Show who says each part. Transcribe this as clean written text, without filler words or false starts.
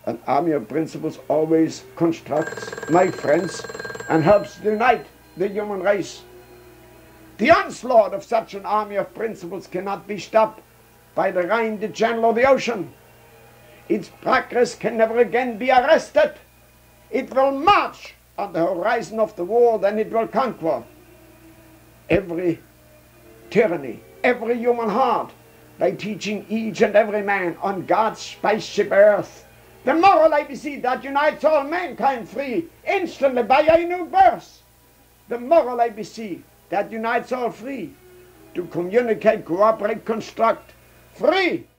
Speaker 1: An army of principles always constructs, my friends, and helps unite the human race. The onslaught of such an army of principles cannot be stopped by the Rhine, the Channel, or the ocean. Its progress can never again be arrested. It will march on the horizon of the world, and it will conquer every tyranny, every human heart, by teaching each and every man on God's spaceship earth the moral ABC that unites all mankind free instantly by a new birth. The moral ABC that unites all free to communicate, cooperate, construct free